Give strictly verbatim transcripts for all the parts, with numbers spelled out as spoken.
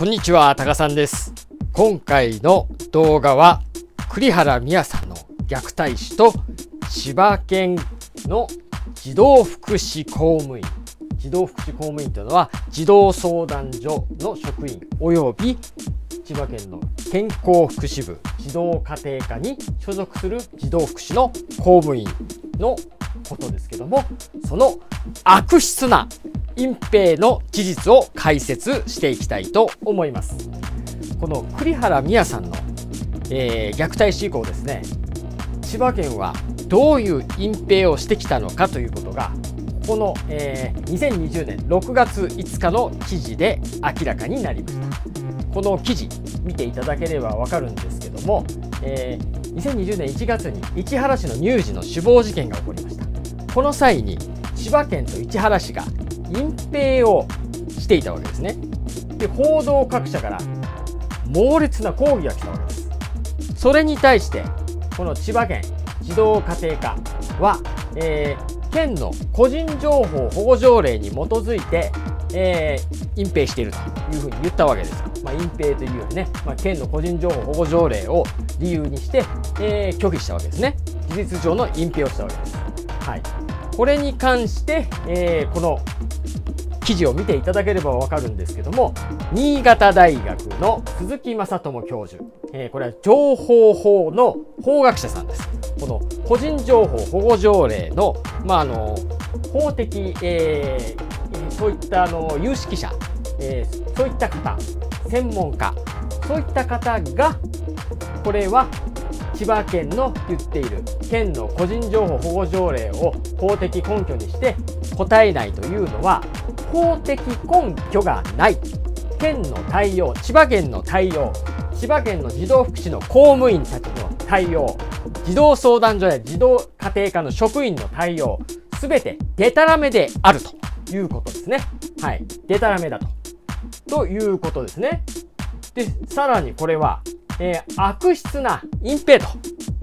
こんにちは、タカさんです。今回の動画は栗原美也さんの虐待死と千葉県の児童福祉公務員、児童福祉公務員というのは児童相談所の職員および千葉県の健康福祉部児童家庭科に所属する児童福祉の公務員のことですけども、その悪質な隠蔽の事実を解説していきたいと思います。この栗原美也さんの、えー、虐待死以降ですね、千葉県はどういう隠蔽をしてきたのかということがこの、えー、にせんにじゅうねんろくがついつかの記事で明らかになりました。この記事見ていただければわかるんですけども、えー、にせんにじゅうねんいちがつに市原市の乳児の死亡事件が起こりました。この際に千葉県と市原市が隠蔽をしていたわけですね。で、報道各社から猛烈な抗議が来たわけです。それに対してこの千葉県児童家庭課は、えー、県の個人情報保護条例に基づいて、えー、隠蔽しているというふうに言ったわけですよ。まあ、隠蔽というよりね、まあ、県の個人情報保護条例を理由にして、えー、拒否したわけですね。事実上の隠蔽をしたわけです。はい、これに関して、えー、この記事を見ていただければわかるんですけども、新潟大学の鈴木正智教授、えー、これは情報法の法学者さんです。この個人情報保護条例の、まあ、あの法的、えー、そういったあの有識者、えー、そういった方、専門家、そういった方がこれは千葉県の言っている県の個人情報保護条例を法的根拠にして答えないというのは法的根拠がない。県の対応、千葉県の対応、千葉県の児童福祉の公務員たちの対応、児童相談所や児童家庭科の職員の対応、すべてデタラメであるということですね。はい、デタラメだと。ということですね。で、さらにこれは、えー、悪質な隠蔽と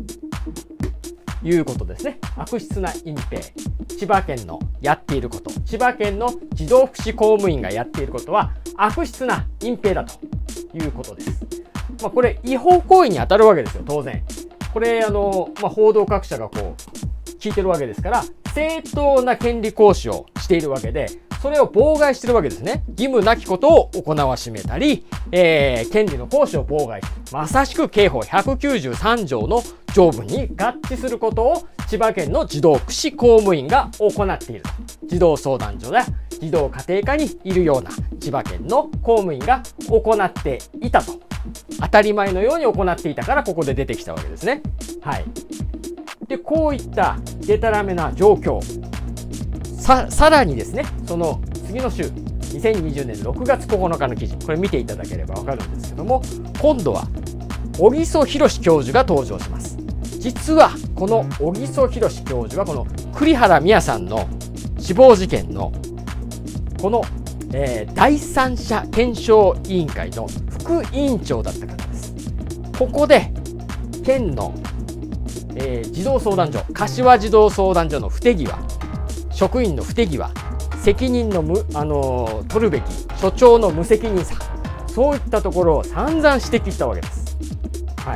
いうことですね。悪質な隠蔽。千葉県のやっていること、千葉県の児童福祉公務員がやっていることは悪質な隠蔽だということです。まあ、これ違法行為に当たるわけですよ、当然。これ、あの、まあ、報道各社がこう、聞いてるわけですから、正当な権利行使をしているわけで、それを妨害してるわけですね。義務なきことを行わしめたり、えー、権利の行使を妨害し、まさしく刑法ひゃくきゅうじゅうさんじょうの条文に合致することを千葉県の児童福祉公務員が行っている。児童相談所や児童家庭科にいるような千葉県の公務員が行っていたと。当たり前のように行っていたからここで出てきたわけですね。はい。で、こういったデタラメな状況。さ, さらにですね、その次の週、にせんにじゅうねんろくがつここのかの記事、これ見ていただければわかるんですけども、今度は小木曽博教授が登場します。実はこの小木曽博教授はこの栗原美也さんの死亡事件のこの、えー、第三者検証委員会の副委員長だった方です。ここで県の、えー、児童相談所、柏児童相談所の不手際、職員の不手際、責任の無、あのー、取るべき所長の無責任さ、そういったところを散々指摘したわけです。はい。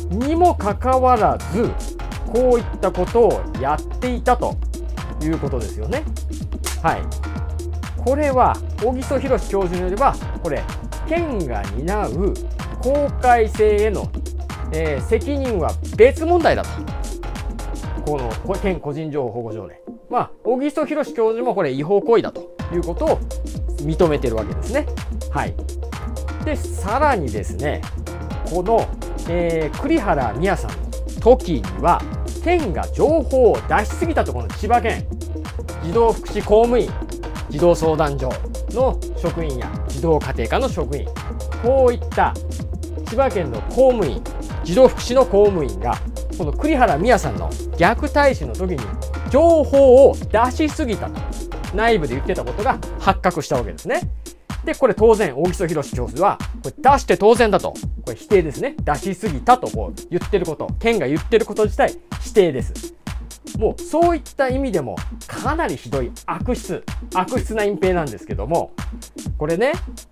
にもかかわらず、こういったことをやっていたということですよね。はい。これは小木曽博教授によれば、これ県が担う公開性への、えー、責任は別問題だと。この県個人情報保護条例。まあ、小木曽博教授もこれ違法行為だということを認めてるわけですね。はい。で、さらにですね、この、えー、栗原美也さんの時には、県が情報を出しすぎたと、この千葉県児童福祉公務員、児童相談所の職員や児童家庭科の職員、こういった千葉県の公務員、児童福祉の公務員が、この栗原美也さんの虐待死の時に情報を出しすぎたと内部で言ってたことが発覚したわけですね。で、これ当然大木曽博教授はこれ出して当然だと、これ否定ですね。出しすぎたとこう言ってること、県が言ってること自体否定です。もうそういった意味でもかなりひどい悪質悪質な隠蔽なんですけども、これね、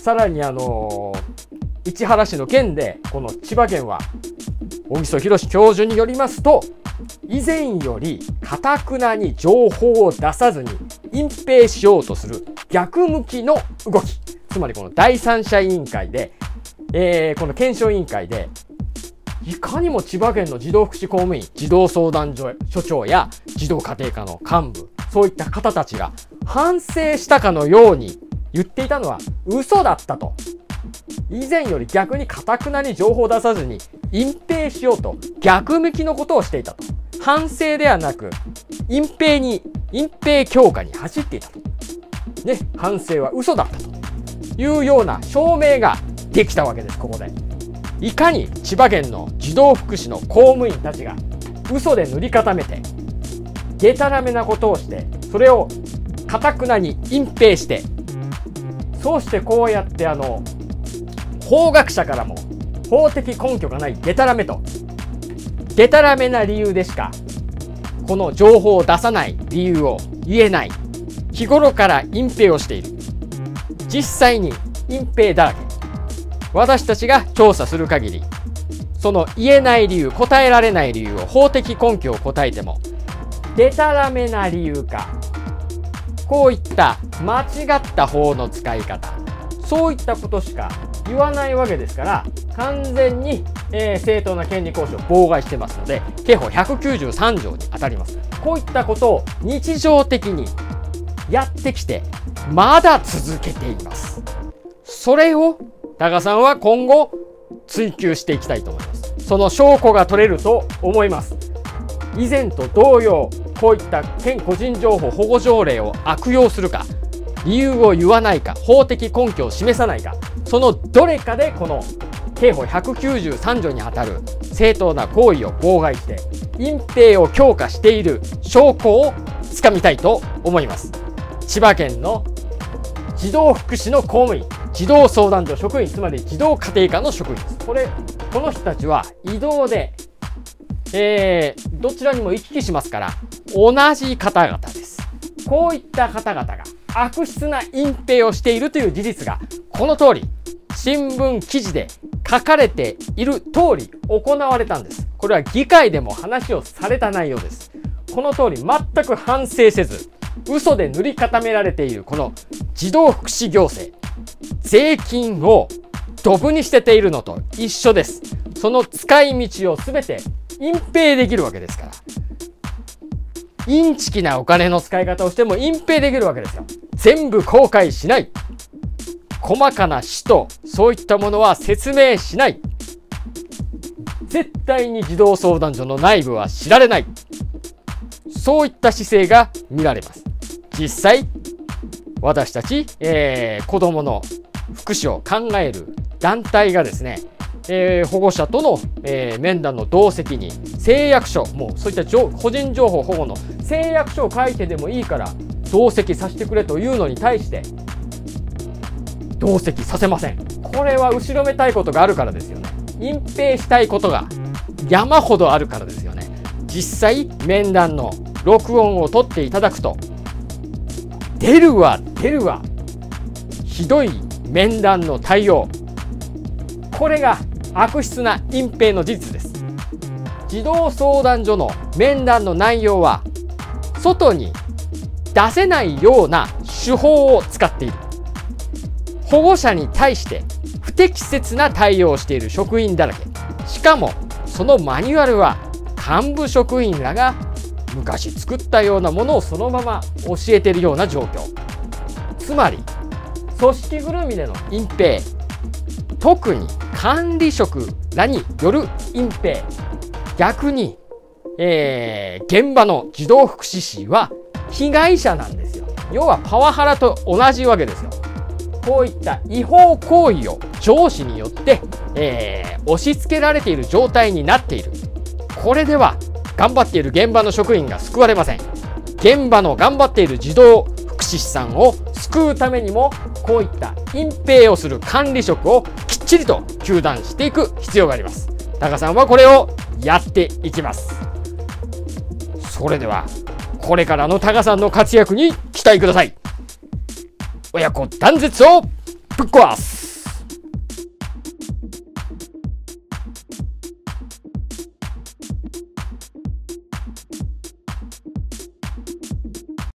さらにあのー、市原市の件でこの千葉県は小木曽博教授によりますと、以前より頑くなに情報を出さずに隠蔽しようとする逆向きの動き、つまりこの第三者委員会で、えー、この検証委員会でいかにも千葉県の児童福祉公務員、児童相談所所長や児童家庭科の幹部、そういった方たちが反省したかのように言っていたのは嘘だったと。以前より逆に頑くなに情報を出さずに隠蔽しようと逆向きのことをしていたと。反省ではなく隠蔽に隠蔽強化に走っていたと。ね、反省は嘘だったというような証明ができたわけです。ここでいかに千葉県の児童福祉の公務員たちが嘘で塗り固めてでたらめなことをして、それを頑くなに隠蔽して、そうしてこうやってあの法学者からも法的根拠がないでたらめと、でたらめな理由でしかこの情報を出さない理由を言えない、日頃から隠蔽をしている、実際に隠蔽だらけ。私たちが調査する限り、その言えない理由、答えられない理由を法的根拠を答えてもでたらめな理由か、こういった間違った法の使い方、そういったことしか言わないわけですから、完全に、えー、正当な権利行使を妨害してますので、刑法ひゃくきゅうじゅうさん条に当たります。こういったことを日常的にやってきてまだ続けています。それを多賀さんは今後追及していきたいと思います。その証拠が取れると思います。以前と同様、こういった県個人情報保護条例を悪用するか、理由を言わないか、法的根拠を示さないか、そのどれかでこの刑法ひゃくきゅうじゅうさん条にあたる正当な行為を妨害して隠蔽を強化している証拠をつかみたいと思います。千葉県の児童福祉の公務員、児童相談所職員、つまり児童家庭科の職員です。これこの人たちは異動で、えー、どちらにも行き来しますから同じ方々です。こういった方々が悪質な隠蔽をしているという事実がこの通り新聞記事で書かれている通り行われたんです。これは議会でも話をされた内容です。この通り全く反省せず嘘で塗り固められているこの児童福祉行政、税金をドブに捨てているのと一緒です。その使い道を全て隠蔽できるわけですから、インチキなお金の使い方をしても隠蔽できるわけですよ。全部公開しない、細かな使途、そういったものは説明しない、絶対に児童相談所の内部は知られない、そういった姿勢が見られます。実際私たち、えー、子どもの福祉を考える団体がですね、えー、保護者との、えー、面談の同席に誓約書、もうそういった個人情報保護の誓約書を書いてでもいいから同席させてくれというのに対して同席させません。これは後ろめたいことがあるからですよね。隠蔽したいことが山ほどあるからですよね。実際面談の録音を取っていただくと出るわ出るわひどい面談の対応、これが悪質な隠蔽の事実です。児童相談所の面談の内容は外に出せないような手法を使っている、保護者に対して不適切な対応をしている職員だらけ。しかもそのマニュアルは幹部職員らが昔作ったようなものをそのまま教えているような状況。つまり組織ぐるみでの隠蔽、特に管理職らによる隠蔽、逆に、えー、現場の児童福祉士は被害者なんですよ。要はパワハラと同じわけですよ。こういった違法行為を上司によって、えー、押し付けられている状態になっている。これでは頑張っている現場の職員が救われません。現場の頑張っている児童福祉士さんを救うためにもこういった隠蔽をする管理職をきっちりと糾弾していく必要があります。多賀さんはこれをやっていきます。それではこれからの多賀さんの活躍に期待ください。親子断絶をぶっ壊す。